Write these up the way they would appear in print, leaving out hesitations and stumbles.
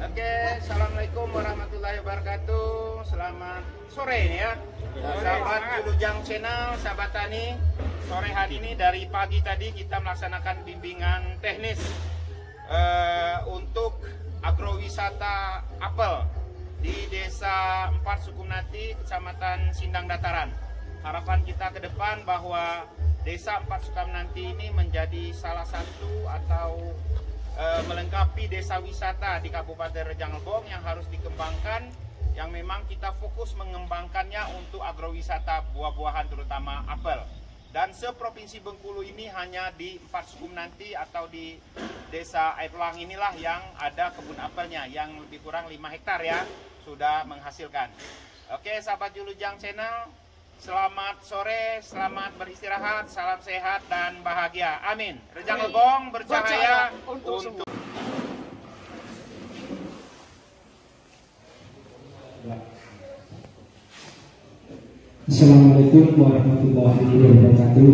Oke, assalamualaikum warahmatullahi wabarakatuh. Selamat sore ini ya, sahabat Julujang Channel, sahabat tani. Sore hari ini dari pagi tadi kita melaksanakan bimbingan teknis untuk agrowisata apel di Desa 4 Sukumnati, Kecamatan Sindang Dataran. Harapan kita ke depan bahwa Desa 4 Sukumnati ini menjadi salah satu atau melengkapi desa wisata di Kabupaten Rejang Lebong yang harus dikembangkan, yang memang kita fokus mengembangkannya untuk agrowisata buah-buahan terutama apel. Dan seprovinsi Bengkulu ini hanya di 4 Sukumnati atau di Desa Air Pelang inilah yang ada kebun apelnya yang lebih kurang 5 hektar ya, sudah menghasilkan. Oke, sahabat Julujang Channel, selamat sore, selamat beristirahat, salam sehat dan bahagia. Amin. Rejang Lebong bercahaya untuk semua. Assalamualaikum warahmatullahi wabarakatuh.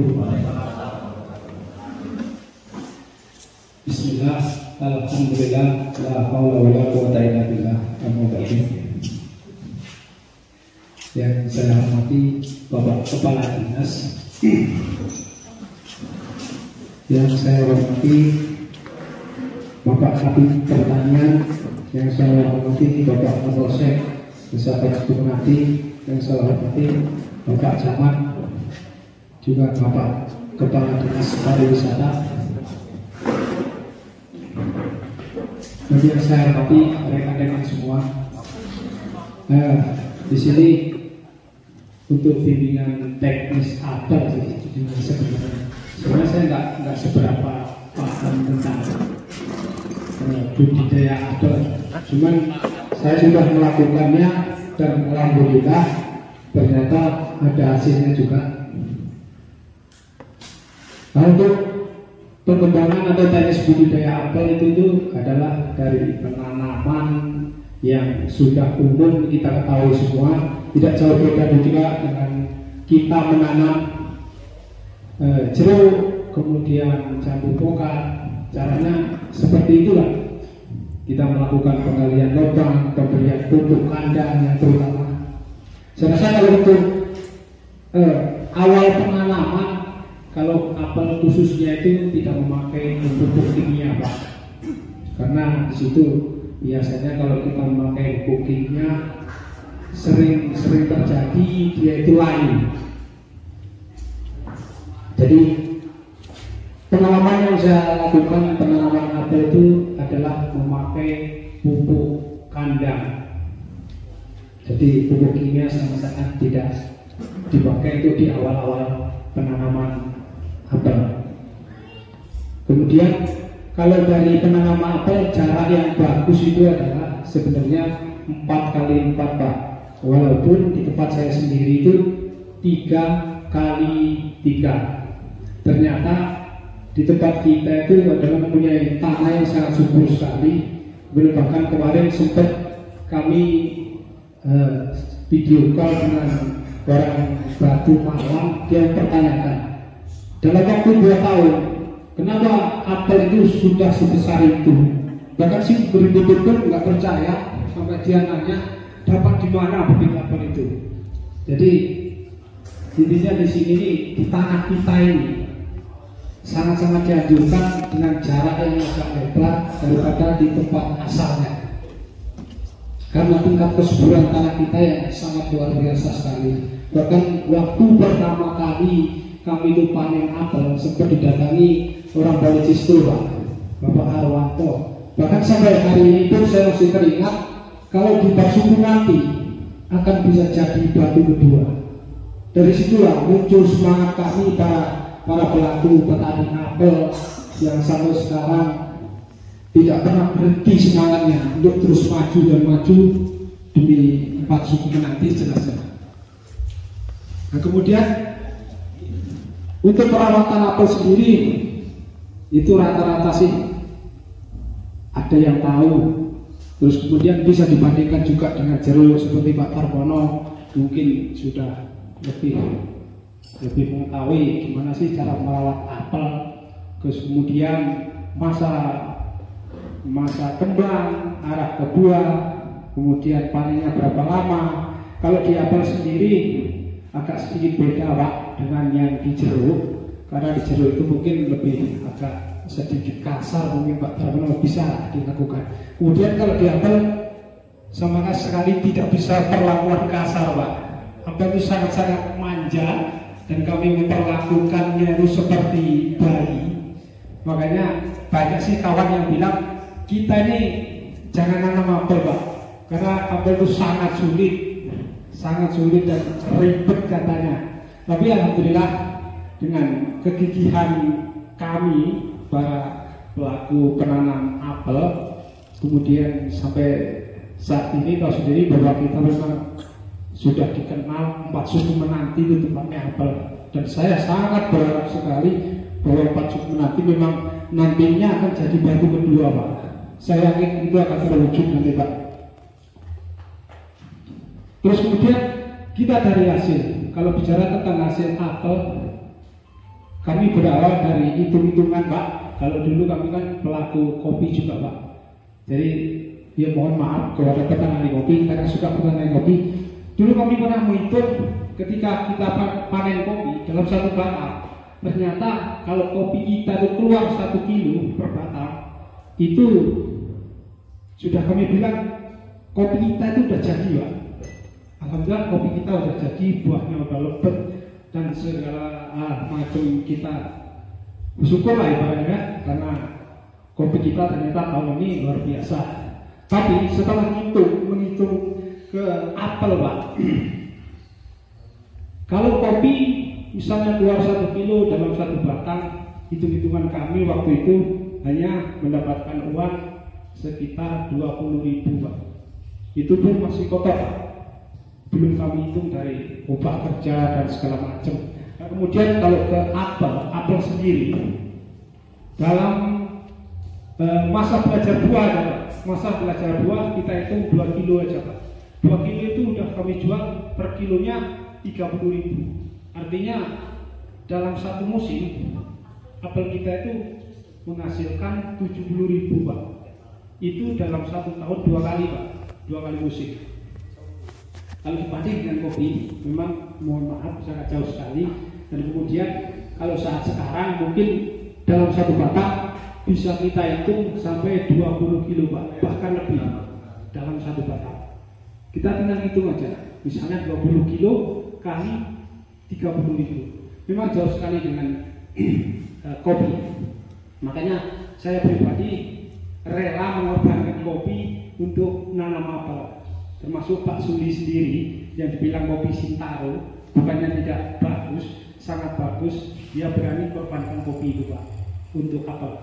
Bismillah, alhamdulillah, la haula wala quwwata illa billah. Yang saya hormati Bapak Kepala Dinas, yang saya hormati Bapak Kabid Pertanian, yang saya hormati Bapak Kapolsek Desa Sukumnati, yang saya hormati Bapak Camat, juga Bapak Kepala Dinas Pariwisata, dan yang saya hormati rekan-rekan semua. Di sini untuk bimbingan teknis apel sebenarnya saya nggak seberapa paham tentang budidaya apel, cuman saya sudah melakukannya dan alhamdulillah ternyata ada hasilnya juga. Nah, untuk pengembangan atau teknis budidaya apel itu adalah dari penanaman yang sudah umum kita ketahui semua, tidak jauh beda juga dengan kita menanam jeruk, kemudian jambu pokal. Caranya seperti itulah, kita melakukan penggalian lubang, pemberian pupuk kandang yang terutama. Saya rasa kalau untuk awal penanaman, kalau apel khususnya itu tidak memakai pupuk kimia, Pak, karena di situ biasanya kalau kita memakai pupuk kimia sering terjadi dia itu layu. Jadi pengalaman yang saya lakukan penanaman apel itu adalah memakai pupuk kandang. Jadi pupuk kimia sangat tidak dipakai itu di awal-awal penanaman apel. Kemudian kalau dari penanaman apel, jarak yang bagus itu adalah sebenarnya 4x4, Pak. Walaupun di tempat saya sendiri itu 3x3. Ternyata di tempat kita itu adalah mempunyai tanah yang sangat subur sekali. Bahkan kemarin sempat kami video call dengan orang Batu Malang, dia pertanyakan dalam waktu 2 tahun kenapa apel itu sudah sebesar itu. Bahkan si betul-betul nggak percaya, sampai dia nanya dapat di mana bibit apel itu. Jadi intinya di sini di tanah kita ini sangat-sangat dianjurkan dengan jarak yang agak lebar daripada di tempat asalnya, karena tingkat kesuburan tanah kita yang sangat luar biasa sekali. Bahkan waktu pertama kali kami itu panen apel sempat didatangi orang politis itu, Pak, Bapak Arwanto. Bahkan sampai hari ini pun saya masih teringat kalau di Basuki nanti akan bisa jadi batu kedua. Dari situlah muncul semangat kami para pelaku petani apel yang sampai sekarang tidak pernah berhenti semangatnya untuk terus maju dan maju demi 4 Sukumnati jelasnya. Nah, kemudian untuk perawatan apel sendiri itu rata-rata sih ada yang tahu. Terus kemudian bisa dibandingkan juga dengan jeruk seperti Pak Tarbono, mungkin sudah lebih mengetahui gimana sih cara merawat apel. Terus kemudian masa masa kembang, arah ke buah, kemudian panennya berapa lama. Kalau di apel sendiri agak sedikit beda Pak dengan yang di jeruk, karena di jeruk itu mungkin lebih agak sedikit kasar mungkin Pak Darmono bisa dilakukan. Kemudian kalau di apel sama sekali tidak bisa perlakuan kasar Pak. Apel itu sangat-sangat manja dan kami memperlakukannya itu seperti bayi. Makanya banyak sih kawan yang bilang kita ini jangan nanam apel Pak, karena apel itu sangat sulit dan ribet katanya. Tapi alhamdulillah dengan kegigihan kami para pelaku penanam apel, kemudian sampai saat ini tahu sendiri bahwa kita memang sudah dikenal 4 suku menanti itu tempatnya apel, dan saya sangat berharap sekali bahwa 4 suku menanti memang nantinya akan jadi batu kedua Pak. Saya yakin itu akan terwujud nanti Pak. Terus kemudian kita dari hasil, kalau bicara tentang hasil apel, kami berawal dari hitung-hitungan Pak. Kalau dulu kami kan pelaku kopi juga Pak. Jadi ya mohon maaf kalau ada petani kopi, karena suka petani kopi. Dulu kami pernah menghitung ketika kita panen kopi dalam satu batang, ternyata kalau kopi kita itu keluar 1 kilo per batang, itu sudah kami bilang kopi kita itu udah jadi Pak. Alhamdulillah kopi kita udah jadi, buahnya udah lebat dan segala macam kita bersyukur lah ibaratnya, karena kopi kita ternyata tahun ini luar biasa. Tapi setelah menghitung ke apel Pak, kalau kopi misalnya keluar 1 kilo dalam satu batang, hitung-hitungan kami waktu itu hanya mendapatkan uang sekitar 20.000 Pak. Itu pun masih kotor Pak. Belum kami hitung dari upah kerja dan segala macam. Nah, kemudian kalau ke apel sendiri dalam masa belajar buah kita hitung 2 kilo aja Pak. 2 kilo itu udah kami jual per kilonya 30.000. Artinya dalam satu musim apel kita itu menghasilkan 70.000 Pak. Itu dalam 1 tahun 2 kali Pak, 2 kali musim. Kalau dibanding dengan kopi, memang mohon maaf sangat jauh sekali. Dan kemudian kalau saat sekarang mungkin dalam satu batang bisa kita hitung sampai 20 kilo Pak, bahkan lebih dalam satu batang. Kita tinggal hitung aja, misalnya 20 kilo kali 30.000. Memang jauh sekali dengan kopi. Makanya saya pribadi rela mengorbankan kopi untuk nanam apel. Termasuk Pak Suli sendiri yang dibilang kopi Sintaro bukannya tidak bagus, sangat bagus. Dia berani korbankan kopi itu Pak untuk apel.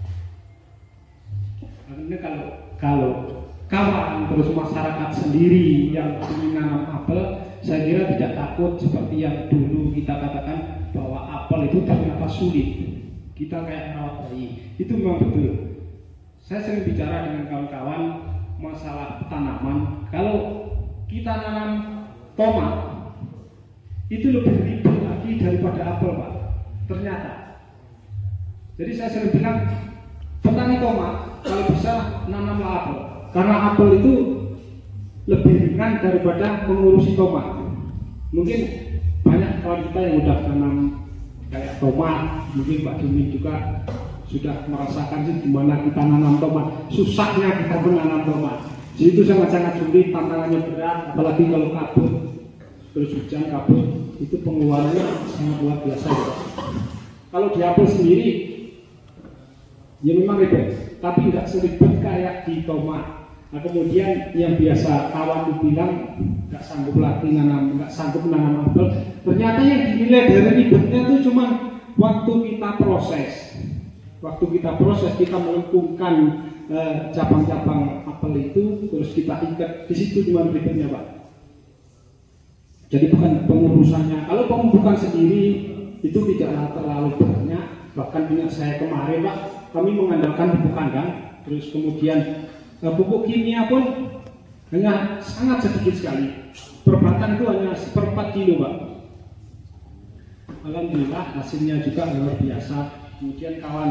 Karena kalau kawan terus masyarakat sendiri yang ingin nanam apel, saya kira tidak takut seperti yang dulu kita katakan bahwa apel itu ternyata sulit. Kita kayak merawat bayi. Itu memang betul. Saya sering bicara dengan kawan-kawan masalah tanaman. Kalau kita nanam tomat itu lebih ribet lagi daripada apel Pak. Ternyata. Jadi saya sering bilang petani tomat kalau bisa nanamlah apel. Karena apel itu lebih ringan daripada mengurusi tomat. Mungkin banyak kawan kita yang udah tanam kayak tomat, mungkin Pak Dumi juga sudah merasakan sih gimana kita nanam tomat, susahnya kita menanam tomat. Jadi itu sangat-sangat sulit, tantangannya berat, apalagi kalau kabut, terus hujan kabut, itu pengeluarannya sangat luar biasa. Kalau di apel sendiri, ya memang ribet, tapi nggak seribet kayak di tomat. Nah kemudian yang biasa kawan bilang nggak sanggup lagi nanam, nggak sanggup menanam apel. Ternyata yang dinilai dari ribetnya itu cuma waktu kita proses. Waktu kita proses, kita melengkungkan cabang-cabang apel itu, terus kita ikat di situ cuma ribetnya Pak. Jadi bukan pengurusannya. Kalau pemupukan sendiri itu tidaklah terlalu banyak. Bahkan ingat saya kemarin Pak, kami mengandalkan pupuk kandang, terus kemudian pupuk kimia pun hanya sangat sedikit sekali. Per batang itu hanya 1/4 kilo Pak. Alhamdulillah hasilnya juga luar biasa. Kemudian kawan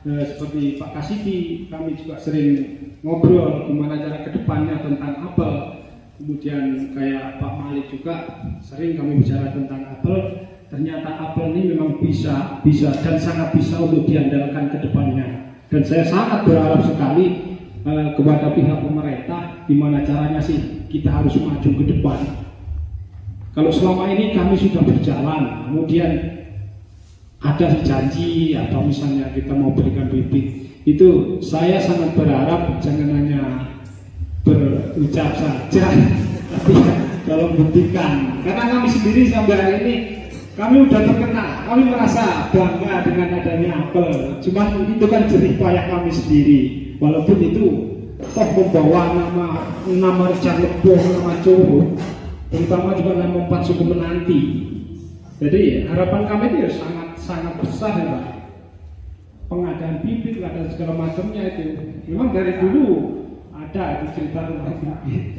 seperti Pak Kasidi, kami juga sering ngobrol gimana cara kedepannya tentang apel. Kemudian kayak Pak Malik juga sering kami bicara tentang apel. Ternyata apel ini memang bisa dan sangat bisa untuk diandalkan kedepannya. Dan saya sangat berharap sekali kepada pihak pemerintah gimana caranya sih kita harus maju ke depan. Kalau selama ini kami sudah berjalan, kemudian ada janji atau misalnya kita mau berikan bibit, itu saya sangat berharap jangan hanya berucap saja, tapi kalau buktikan. Karena kami sendiri sampai hari ini kami udah terkenal, kami merasa bangga dengan adanya apel. Cuman itu kan jerih payah kami sendiri, walaupun itu toh membawa nama Rejar Leboh, nama Coro, terutama juga nama 4 suku menanti. Jadi harapan kami itu ya sangat besar ya Pak. Pengadaan bibit dan segala macamnya itu memang dari dulu ada itu cerita tentang bibit.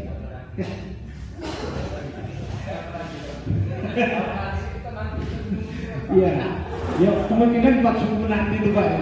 Iya, ya kemungkinan 4 suku menanti itu Pak.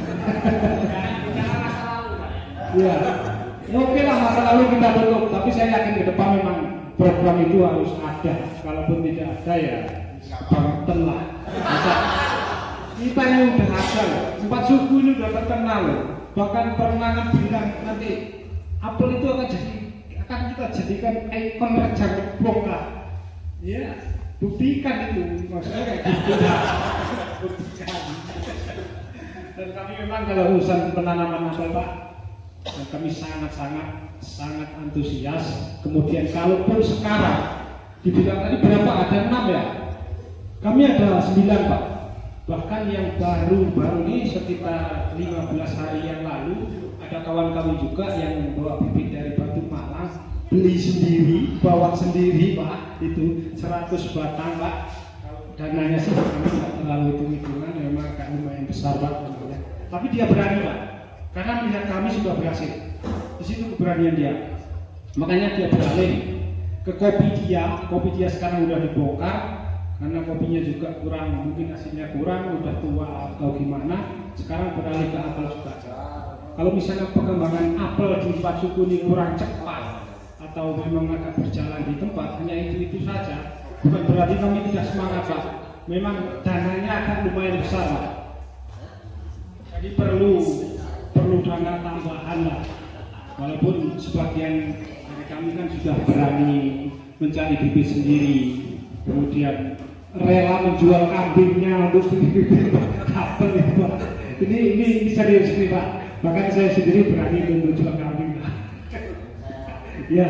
Iya, oke lah masa lalu kita tutup, tapi saya yakin ke depan memang program itu harus ada. Kalaupun tidak ada ya banten lah. Kita yang udah ada, 4 suku ini udah terkenal. Bahkan pernah bilang nanti apel itu akan kita jadikan ikon Rejar Leboh lah. Ya, buktikan itu, maksudnya kayak gitu lah. Buktikan. Dan kami memang kalau urusan penanaman apel Pak, kami sangat antusias. Kemudian kalaupun sekarang dibilang tadi berapa, ada 6 ya, kami ada 9 Pak. Bahkan yang baru ini sekitar 15 hari yang lalu ada kawan kami juga yang membawa bibit dari Batu Malang, beli sendiri, bawa sendiri Pak, itu 100 batang Pak. Dananya sih kami tidak terlalu hitung-hitungan, memang agak lumayan besar Pak namanya. Tapi dia berani Pak, karena melihat kami sudah berhasil. Di situ keberanian dia. Makanya dia beralih ke kopi dia sekarang udah dibongkar karena kopinya juga kurang, mungkin hasilnya kurang, udah tua atau gimana. Sekarang beralih ke apel juga. Kalau misalnya perkembangan apel di 4 suku ini kurang cepat atau memang agak berjalan di tempat, hanya itu saja. Bukan berarti kami tidak semangat Pak. Memang dananya akan lumayan besar Pak. Jadi perlu dana tambahan lah. Walaupun sebagian dari kami kan sudah berani mencari bibit sendiri, kemudian rela menjual kambingnya untuk bibit apel itu Pak. Ini serius nih Pak. Bahkan saya sendiri berani menjual kambing. Ya.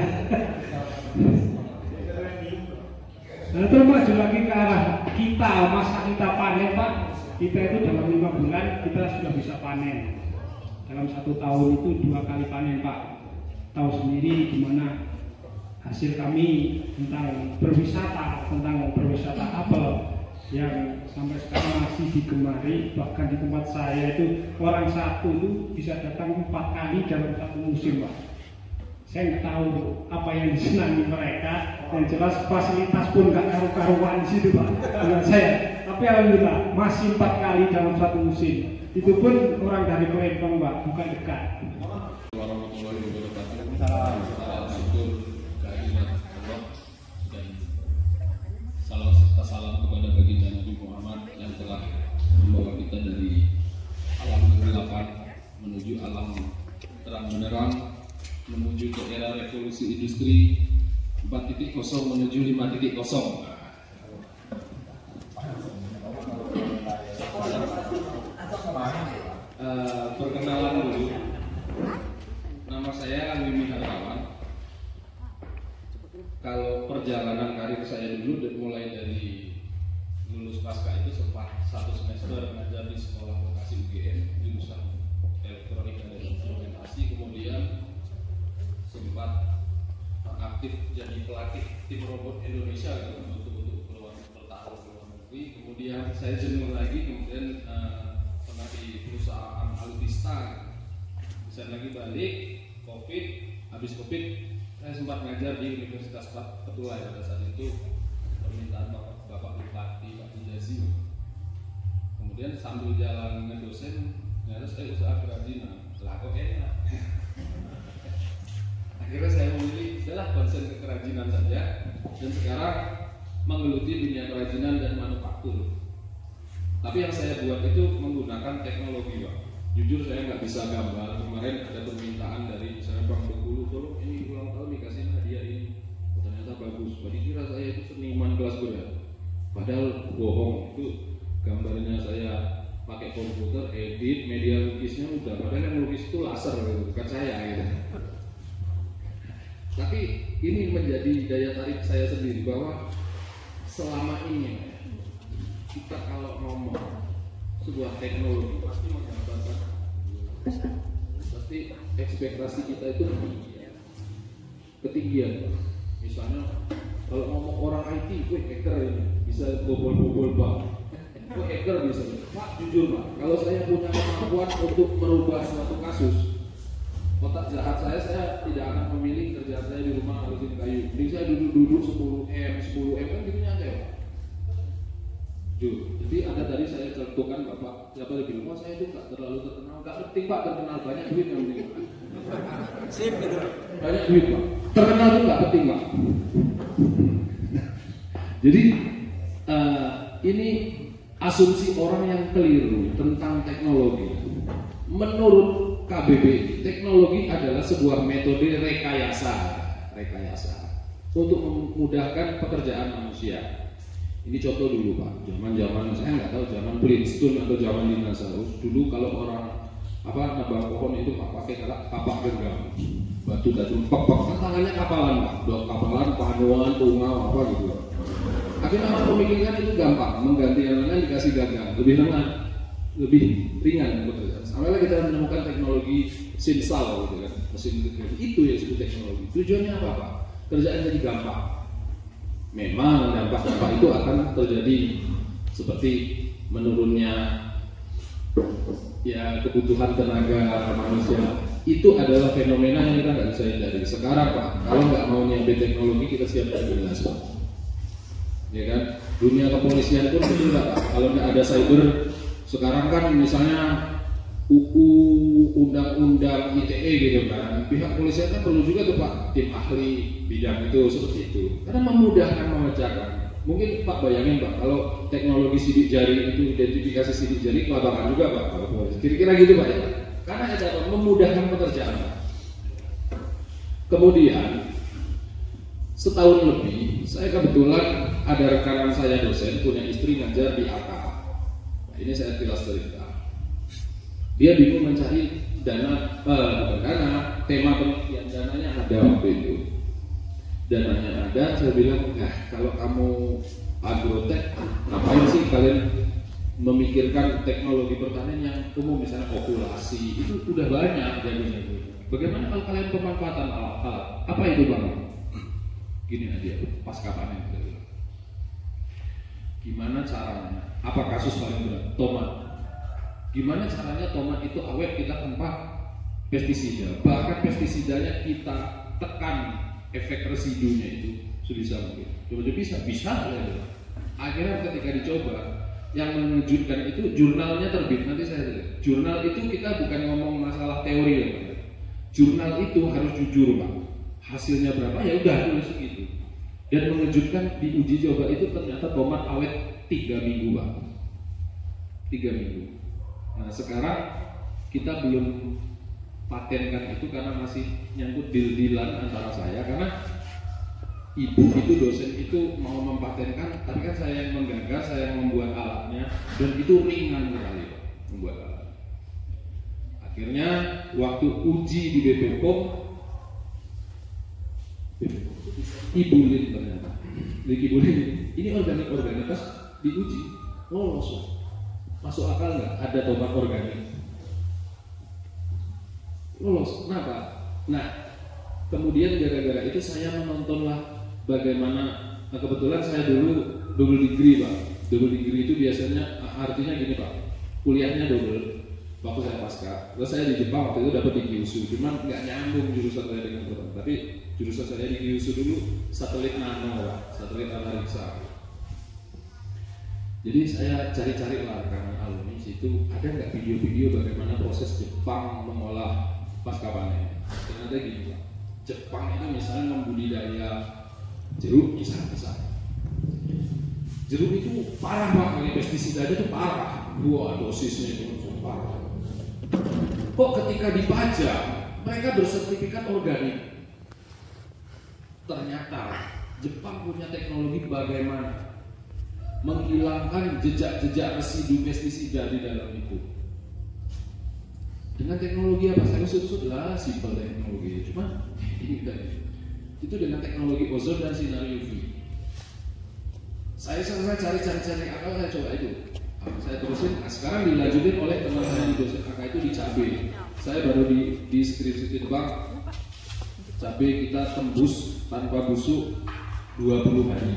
Nah, terus maju lagi ke arah kita, masa kita panen Pak. Kita itu dalam 5 bulan kita sudah bisa panen. Dalam 1 tahun itu 2 kali panen Pak. Tahu sendiri gimana hasil kami tentang berwisata apel yang sampai sekarang masih digemari. Bahkan di tempat saya itu orang satu itu bisa datang 4 kali dalam 1 musim Pak. Saya nggak tahu apa yang disenangi mereka. Yang jelas fasilitas pun nggak karu-karuan di situ Pak dengan saya. Tapi alhamdulillah masih 4 kali dalam 1 musim. Itu pun orang dari Palembang Pak, bukan dekat. Warahmatullahi wabarakatuh. Salam syukur kehadirat Allah dan salam serta salam kepada baginda Nabi Muhammad yang telah membawa kita dari alam kegelapan menuju alam terang benderang, menuju ke era revolusi industri 4.0 menuju 5.0. Perkenalan dulu. Nama saya Wimi Hartawan. Kalau perjalanan karir saya dulu mulai dari lulus pasca itu sempat 1 semester mengajar di sekolah vokasi UGM jurusan elektronika dan instrumentasi, kemudian sempat aktif jadi pelatih tim robot Indonesia untuk keluar bertaruh ke luar negeri. Kemudian saya jenuh lagi, kemudian pernah di perusahaan Alutista, bisa lagi balik COVID. Habis COVID saya sempat ngajar di Universitas Petulai pada saat itu permintaan Bapak Bupati Pak Jazi. Kemudian sambil jalan ngedosen Terus usaha kerajinan, lah kok enak. Akhirnya saya memilih adalah konsen ke kerajinan saja, dan sekarang menggeluti dunia kerajinan dan manufaktur. Tapi yang saya buat itu menggunakan teknologi, Pak. Jujur saya nggak bisa gambar. Kemarin ada permintaan dari misalnya Bang Bengkulu, tolong ini ulang tahun dikasih hadiah ini. Oh, ternyata bagus. Tadi kira saya itu seniman kelas berat. Padahal bohong, itu gambarnya saya pakai komputer, edit, media lukisnya udah. Padahal yang lukis itu laser, gitu. Bukan saya gitu. Tapi ini menjadi daya tarik saya sendiri bahwa selama ini kita kalau ngomong sebuah teknologi pasti menggambarkan, pasti ekspektasi kita itu ketinggian. Misalnya kalau ngomong orang IT, gue hacker ini bisa bobol-bobol Pak. Gue hacker bisa. Pak jujur Pak, kalau saya punya kemampuan untuk merubah suatu kasus, otak jahat saya tidak akan memilih kerjaan saya di rumah ngurusin kayu. Jadi saya duduk 10M kan gitu aja ya. Jadi ada tadi saya contohkan Bapak siapa yang bilang, oh saya itu nggak terlalu terkenal, nggak penting Pak, terkenal banyak duit yang penting. Sip gitu. Banyak duit Pak. Terkenal itu nggak penting Pak. Jadi ini asumsi orang yang keliru tentang teknologi. Menurut KBBI, teknologi adalah sebuah metode rekayasa untuk memudahkan pekerjaan manusia. Ini contoh dulu Pak, zaman saya nggak tahu zaman Flintstone atau zaman dinosaurus. Dulu kalau orang nebang pohon itu pakai kapak genggam, batu tajam, kan tangannya kapalan Pak, kapalan, panuan, tungau apa gitu. Akhirnya orang memikirkan itu gampang, mengganti yang lain dikasih gagang, lebih ringan pekerjaan. Sampai kita menemukan teknologi simsal gitu kan, mesin itu yang disebut teknologi. Tujuannya apa Pak? Kerjaan jadi gampang. Memang dampak-dampak itu akan terjadi seperti menurunnya ya kebutuhan tenaga manusia. Itu adalah fenomena yang kita nggak bisa hindari. Sekarang Pak, kalau nggak mau nyampe teknologi kita siap terjelas Pak. Ya kan? Dunia kepolisian pun betul Pak. Kalau nggak ada cyber, sekarang kan misalnya UU undang-undang ITE gitu kan, pihak polisian kan perlu juga tuh Pak tim ahli bidang itu seperti itu karena memudahkan mengerjakan. Mungkin Pak bayangin Pak kalau teknologi sidik jari itu identifikasi sidik jari kelabakan juga Pak kalau polisi. Kira-kira gitu Pak ya, karena ada memudahkan pekerjaan Pak. Kemudian setahun lebih saya kebetulan ada rekanan saya dosen punya istri ngajar di AK. Nah, ini saya jelas cerita. Dia bingung mencari dana, bukan dana, tema penelitian dananya ada waktu itu. Dananya ada, saya bilang, kalau kamu agrotek, ngapain sih kalian memikirkan teknologi pertanian yang umum, misalnya populasi, itu udah banyak jadinya. Bagaimana kalau kalian pemanfaatan alat? Apa itu Bang? Gini aja, pasca panen. Gimana caranya? Apa kasus paling berat? Tomat. Gimana caranya tomat itu awet kita tanpa pestisida, bahkan pestisidanya kita tekan efek residunya itu sebisa mungkin. Coba bisa ya. Akhirnya ketika dicoba, yang mengejutkan itu jurnalnya terbit. Nanti saya lihat. Jurnal itu kita bukan ngomong masalah teori ya Pak. Jurnal itu harus jujur Pak. Hasilnya berapa ya udah tulis segitu. Dan mengejutkan di uji coba itu ternyata tomat awet 3 minggu Pak. 3 minggu. Nah sekarang kita belum patenkan itu karena masih nyangkut deal-dealan antara saya, karena ibu itu dosen itu mau mempatenkan, tapi kan saya yang menggagas, saya yang membuat alatnya, dan itu ringan sekali Pak, membuat alat. Akhirnya waktu uji di BP POM ibulin ternyata, ibulin ini organik pas diuji lolos. Masuk akal nggak ada tomat organik? Lolos. Kenapa? Nah, kemudian gara-gara itu saya menontonlah bagaimana. Kebetulan saya dulu double degree Pak. Double degree itu biasanya artinya gini Pak, kuliahnya double. Waktu saya pasca, terus saya di Jepang waktu itu dapat di Kyushu, cuman nggak nyambung jurusan saya dengan Jepang. Tapi jurusan saya di Kyushu dulu satelit nano Pak, satelit analisa. Jadi saya cari-cari lah karena alumni situ ada nggak video-video bagaimana proses Jepang mengolah pasca panen. Ternyata gini Pak, Jepang itu misalnya membudidaya jeruk misal. Jeruk itu parah Pak, pakai pestisida itu parah. Wah, dosisnya itu parah. Kok ketika dipajak mereka bersertifikat organik? Ternyata Jepang punya teknologi bagaimana menghilangkan jejak-jejak residu pestisida di dalam itu. Dengan teknologi apa? Saya usut lah, simpel teknologi. Cuma ini tadi. Itu dengan teknologi ozon dan sinar UV. Saya cari akal, saya coba itu. Saya terusin. Nah, sekarang dilanjutin oleh teman saya di dosen AK itu di cabai. Saya baru di skripsi Bang. Cabai kita tembus tanpa busuk 20 hari.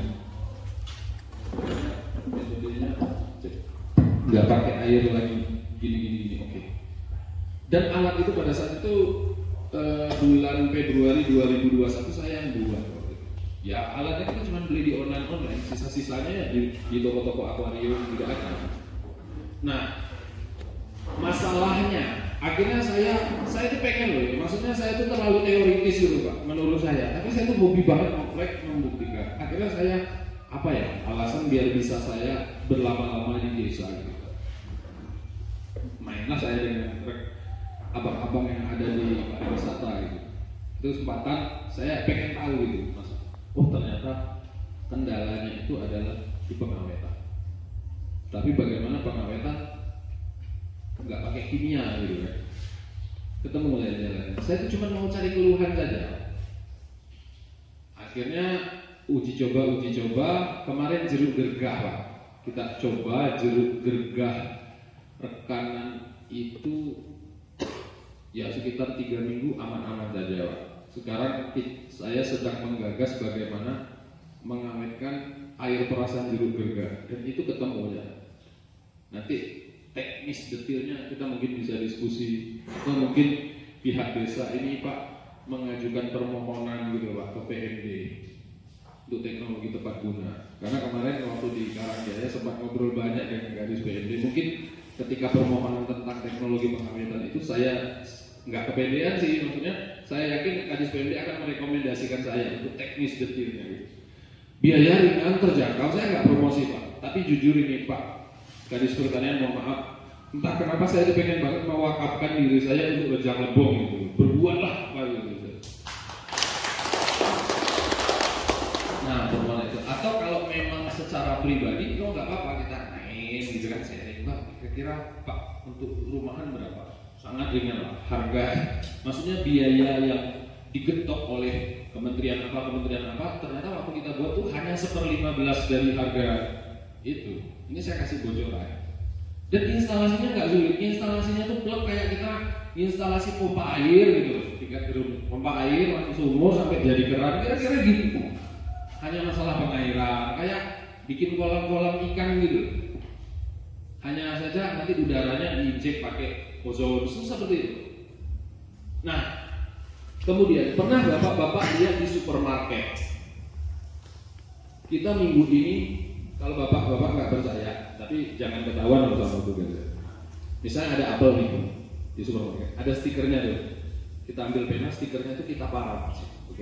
Metodenya nggak pakai air lagi, gini, oke. Dan alat itu pada saat itu bulan Februari 2021 saya yang buat. Ya alatnya kita cuma beli di online, sisa-sisanya ya di toko-toko akuarium tidak ada. Nah masalahnya akhirnya saya itu pengen loh, maksudnya saya itu terlalu teoritis gitu Pak, menurut saya. Tapi saya itu hobi banget kompleks membuktikan. Akhirnya saya alasan biar bisa saya berlama-lama di desa gitu. Mainlah saya dengan abang-abang yang ada di pariwisata gitu. Itu kesempatan saya pengen tahu gitu Mas. Oh ternyata kendalanya itu adalah di pengawetan. Tapi bagaimana pengawetan nggak pakai kimia gitu kan? Ketemu jalan. Saya itu cuma mau cari keluhan saja. Akhirnya uji coba kemarin jeruk gergah Pak. Kita coba jeruk gergah rekanan itu ya sekitar 3 minggu aman-aman saja Pak. Sekarang saya sedang menggagas bagaimana mengawetkan air perasan jeruk gergah dan itu ketemu ya. Nanti teknis detailnya kita mungkin bisa diskusi atau mungkin pihak desa ini Pak mengajukan permohonan gitu Pak ke PMD untuk teknologi tepat guna. Karena kemarin waktu di Karangjaya sempat ngobrol banyak dengan Kadis PMD. Mungkin ketika permohonan tentang teknologi pengawetan itu saya nggak kepedean sih, maksudnya saya yakin Kadis PMD akan merekomendasikan saya untuk teknis detailnya gitu. Biaya ringan terjangkau, saya nggak promosi Pak, tapi jujur ini Pak Kadis Pertanian, mohon maaf, entah kenapa saya itu pengen banget mewakafkan diri saya untuk Rejang Lebong gitu. Berbuatlah Pak gitu. Nah, permohonan itu. Atau kalau memang secara pribadi, itu nggak apa-apa kita main gitu kan, sharing Pak. Kira-kira Pak untuk rumahan berapa? Sangat ringan lah. Harga, maksudnya biaya yang digetok oleh kementerian apa, ternyata waktu kita buat tuh hanya 1/15 dari harga itu. Ini saya kasih bocoran. Dan instalasinya nggak sulit. Instalasinya tuh plug kayak kita instalasi pompa air gitu, 3 pompa air langsung sumur sampai jadi keran, kira-kira gitu. Hanya masalah pengairan, kayak bikin kolam-kolam ikan gitu. Hanya saja nanti udaranya diinjek pakai ozon, seperti itu. Nah, kemudian pernah bapak-bapak lihat di supermarket? Kita minggu ini, kalau bapak-bapak nggak percaya, tapi jangan ketahuan sama tugas. Misalnya ada apel nih di supermarket, ada stikernya tuh. Kita ambil pena, stikernya itu kita paraf, oke?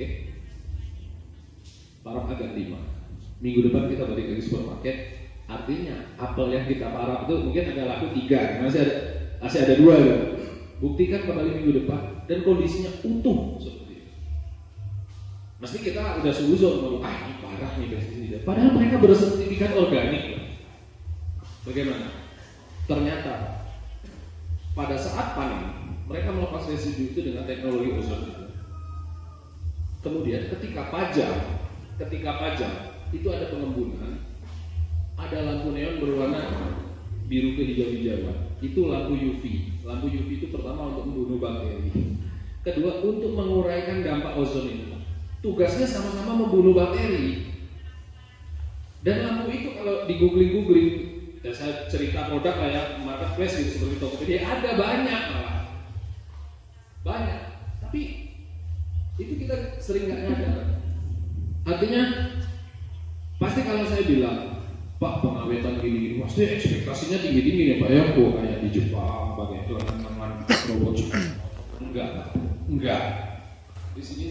Paraf agak 5. Minggu depan kita balik lagi supermarket, artinya apel yang kita paraf itu mungkin ada laku 3, masih ada 2 loh. Buktikan kembali minggu depan dan kondisinya utuh seperti itu. Mesti kita udah suzon, ini parah nih pestisida. Padahal mereka bersertifikat organik. Bagaimana? Ternyata pada saat panen mereka melepas residu itu dengan teknologi ozon itu. Kemudian ketika pajak itu ada pengembunan, ada lampu neon berwarna biru kehijau-hijauan. Itu lampu UV. Lampu UV itu pertama untuk membunuh bakteri. Kedua untuk menguraikan dampak ozon itu. Tugasnya sama-sama membunuh bakteri. Dan lampu itu kalau di googling, dan saya cerita produk kayak marketplace gitu seperti Tokopedia, ada banyak malah. Banyak. Tapi itu kita sering nggak nyadar. Artinya pasti kalau saya bilang Pak pengawetan gini-gini, pasti ekspektasinya tinggi-tinggi ya Pak ya, kok kayak di Jepang pakai lengan robot juga. Enggak. Di sini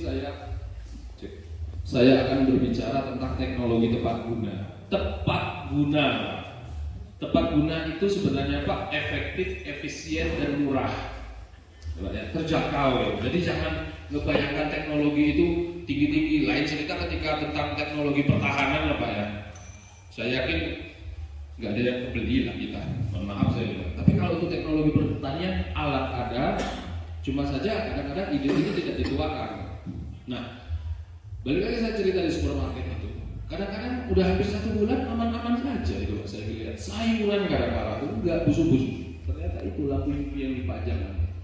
saya akan berbicara tentang teknologi tepat guna. Tepat guna itu sebenarnya Pak efektif, efisien dan murah. Ya, terjangkau ya. Jadi jangan ngebayangkan teknologi itu tinggi-tinggi. Lain cerita ketika tentang teknologi pertahanan lah Pak ya. Saya yakin nggak ada yang kebeli lah kita. Mohon maaf saya bilang. Tapi kalau untuk teknologi pertanian alat ada, cuma saja kadang-kadang ide itu tidak dituangkan. Nah, balik lagi saya cerita di supermarket itu. Kadang-kadang udah hampir 1 bulan aman-aman saja itu Pak. Saya lihat sayuran kadang-kadang itu nggak busuk-busuk. Ternyata itu lampu UV yang dipajang.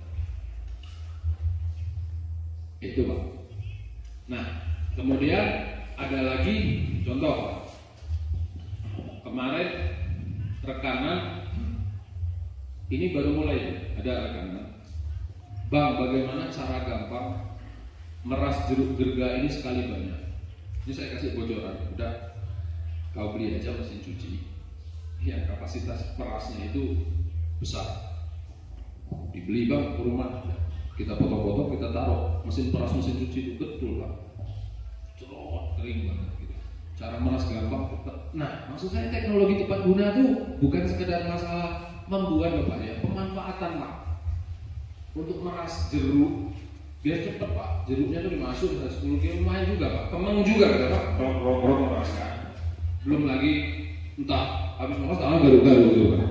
Itu Pak. Nah, kemudian ada lagi contoh Pak. Kemarin rekanan ini baru mulai ada rekanan. Bang, bagaimana cara gampang meras jeruk gerga ini sekali banyak? Ini saya kasih bocoran. Udah kau beli aja mesin cuci. Ya, kapasitas perasnya itu besar. Dibeli Bang ke rumah. Kita potong-potong, kita taruh mesin peras mesin cuci itu betul Pak. Cerot kering banget gitu. Cara meras gampang. Nah, maksud saya teknologi tepat guna itu bukan sekedar masalah membuat Bapak ya, pemanfaatan Pak. Untuk meras jeruk biar cepet Pak. Jeruknya tuh dimasuk 10 kilo lumayan juga Pak. Kemeng juga kan Pak. Rok meraskan. Belum lagi entah habis meras tangan garuk-garuk gitu kan.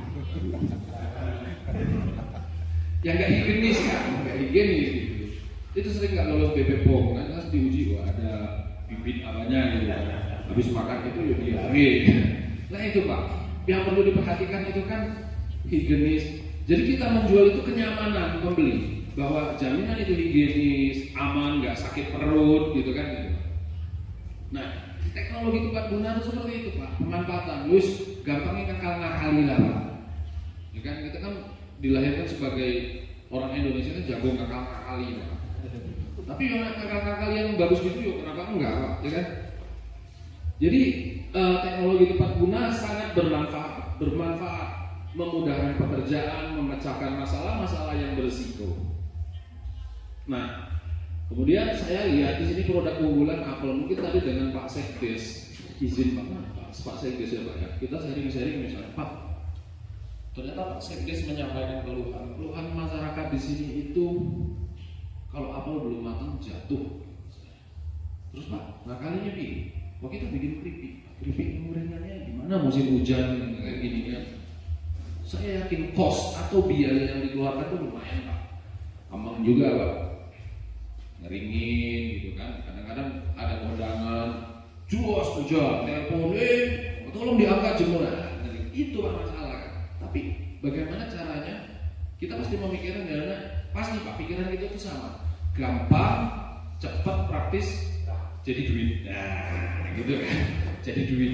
Yang nggak higienis kan, nggak higienis gitu. Itu sering nggak lolos BPOM kan, harus diuji wah ada bibit apanya gitu. Habis makan itu ya diare. Nah itu Pak, yang perlu diperhatikan itu kan higienis. Jadi kita menjual itu kenyamanan pembeli, bahwa jaminan itu higienis, aman, nggak sakit perut gitu kan gitu. Nah teknologi tepat guna itu seperti itu Pak, pemanfaatan. Terus gampangnya ngakali lah Pak. Ya kan kita kan dilahirkan sebagai orang Indonesia kan jago ngakal-ngakali Pak. Tapi yang ngakal-ngakali yang bagus gitu yuk kenapa enggak Pak, ya kan? Jadi teknologi tepat guna sangat bermanfaat, memudahkan pekerjaan, memecahkan masalah-masalah yang berisiko. Nah, kemudian saya lihat di sini produk unggulan Apple. Mungkin tadi dengan Pak Sekdes izin Pak Sekdes ya Pak ya. Kita sharing-sharing misalnya Pak. Ternyata Pak Sekdes menyampaikan keluhan masyarakat di sini itu kalau apel belum matang jatuh. Terus Pak, ngakalinya gini, wah kita bikin keripik penggorengannya gimana musim hujan kayak gini kan? Saya yakin cost atau biaya yang dikeluarkan itu lumayan Pak. Aman juga Pak, ngeringin gitu kan. Kadang-kadang ada kondangan, juos aja, teleponin, tolong diangkat jemuran. Itu Pak masalah kan. Tapi bagaimana caranya? Kita pasti memikirkan karena pasti Pak pikiran kita itu sama, gampang, cepat, praktis, jadi duit. Nah, gitu kan, jadi duit.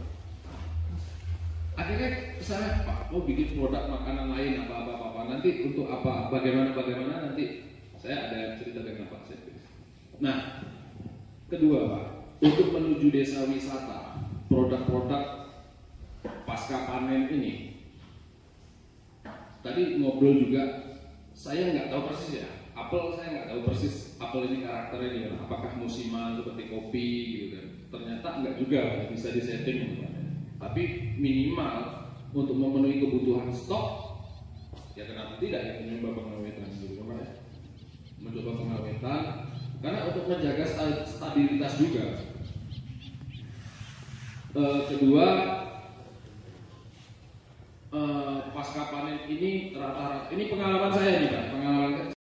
Akhirnya saya Pak mau bikin produk makanan lain apa nanti untuk apa bagaimana nanti saya ada cerita dengan Pak Sekdes. Nah, kedua Pak, untuk menuju desa wisata, produk-produk pasca panen ini. Tadi ngobrol juga, saya nggak tahu persis ya, apel saya nggak tahu persis apel ini karakternya apakah musiman seperti kopi gitu kan. Ternyata nggak juga, bisa disetting gitu kan. Tapi minimal untuk memenuhi kebutuhan stok, ya kenapa tidak ya mencoba pengawetan gitu kan ya. Mencoba pengawetan, karena untuk menjaga stabilitas juga. Kedua, pasca panen ini rata-rata ini pengalaman saya nih Pak, pengalaman